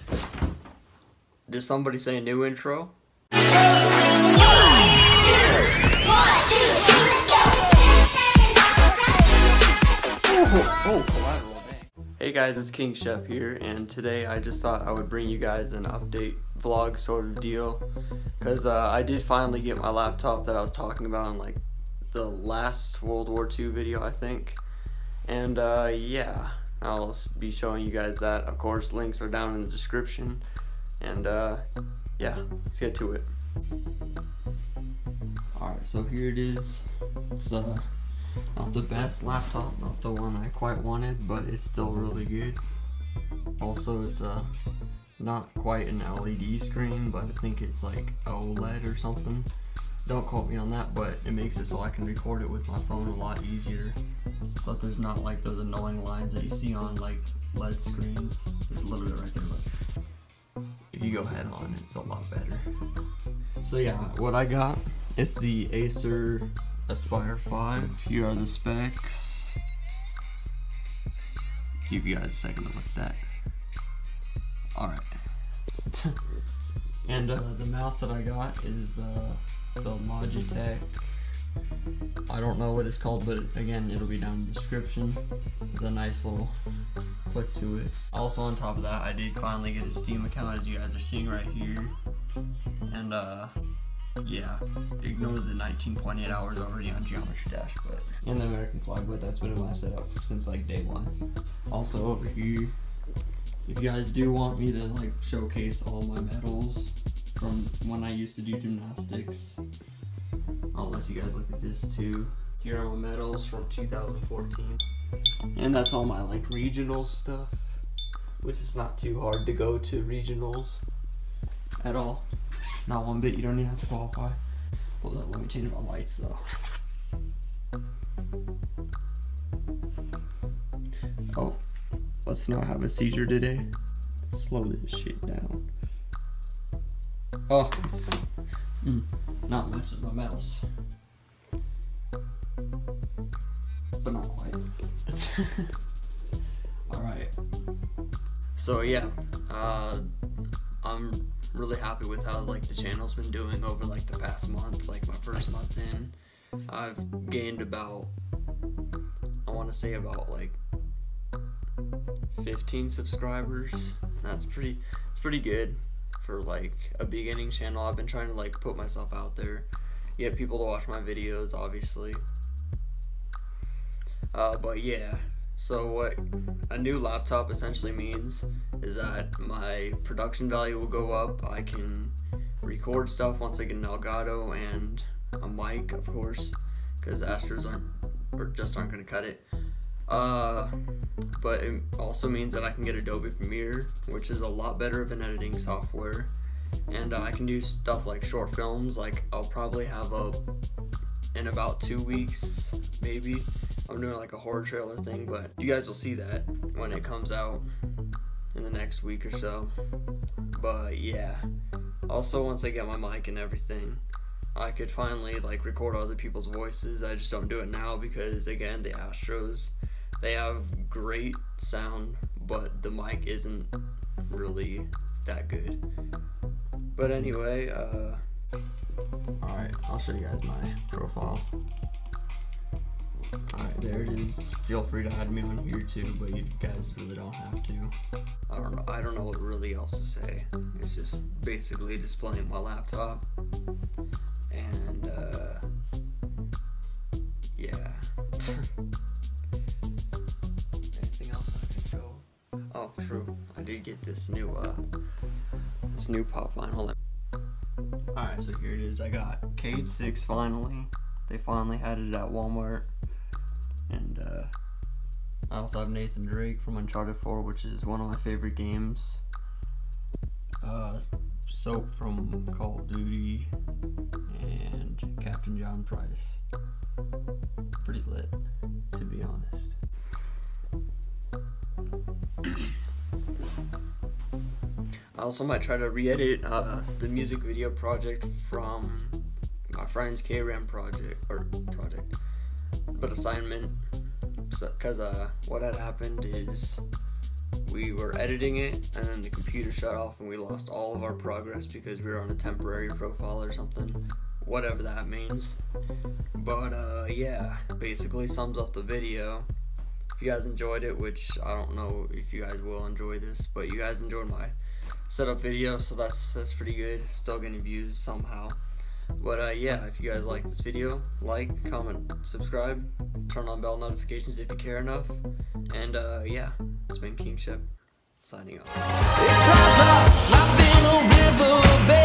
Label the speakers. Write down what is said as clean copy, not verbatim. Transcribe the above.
Speaker 1: Did somebody say new intro? Collateral, dang. Hey guys, it's King Shep here, and today I just thought I would bring you guys an update vlog sort of deal, because I did finally get my laptop that I was talking about in like the last World War II video, I think. And yeah, I'll be showing you guys that. Of course, links are down in the description. And yeah, let's get to it. Alright, so here it is. It's not the best laptop, not the one I quite wanted, but it's still really good. Also, it's not quite an LED screen, but I think it's like OLED or something. Don't quote me on that, but it makes it so I can record it with my phone a lot easier, so that there's not like those annoying lines that you see on like LED screens. There's a little bit right there, but if you go head on, it's a lot better. So yeah, what I got is the Acer Aspire 5. Here are the specs. Give you guys a second to look at that. Alright. And the mouse that I got is the Logitech. I don't know what it's called, but again, it'll be down in the description. There's a nice little click to it. Also, on top of that, I did finally get a Steam account, as you guys are seeing right here. And yeah, ignore the 19.8 hours already on Geometry Dash, but and the American flag, but that's been in my setup since like day one. Also over here, if you guys do want me to like showcase all my medals from when I used to do gymnastics, I'll let you guys look at this too. Here are my medals from 2014. And that's all my like regional stuff, which is not too hard to go to regionals at all. Not one bit, you don't even have to qualify. Hold up, let me change my lights though. Oh, let's not have a seizure today. Slow this shit down. Oh, not much as my medals. But not quite. Alright. So yeah, I'm really happy with how like the channel's been doing over like the past month. Like my first month in, I've gained about, I want to say about like 15 subscribers. It's pretty good for like a beginning channel. I've been trying to like put myself out there, get people to watch my videos, obviously. But yeah, so what a new laptop essentially means is that my production value will go up. I can record stuff once I get an Elgato and a mic, of course, because Astros aren't going to cut it. But it also means that I can get Adobe Premiere, which is a lot better of an editing software, and I can do stuff like short films. Like I'll probably have in about 2 weeks, maybe. I'm doing like a horror trailer thing, but you guys will see that when it comes out in the next week or so. But yeah, also once I get my mic and everything, I could finally like record other people's voices. I just don't do it now because again, the Astros, they have great sound, but the mic isn't really that good. But anyway, alright, I'll show you guys my profile. Alright, there it is. Feel free to add me on here too, but you guys really don't have to. I don't know what really else to say. It's just basically displaying my laptop. And yeah. Anything else I can show? Oh, true. I did get this new pop vinyl. Alright, so here it is. I got Cade 6 finally. They finally had it at Walmart. And I also have Nathan Drake from Uncharted 4, which is one of my favorite games. Soap from Call of Duty, and Captain John Price. Pretty lit, to be honest. I also might try to re-edit the music video project from my friend's K-Ram project, but assignment. Because what had happened is we were editing it, and then the computer shut off and we lost all of our progress because we were on a temporary profile or something, whatever that means. But yeah, basically sums up the video. If you guys enjoyed it, which I don't know if you guys will enjoy this, but you guys enjoyed my setup video, so that's pretty good. Still getting views somehow. But yeah, if you guys like this video, like, comment, subscribe, turn on bell notifications if you care enough. And yeah, it's been King Shep signing off.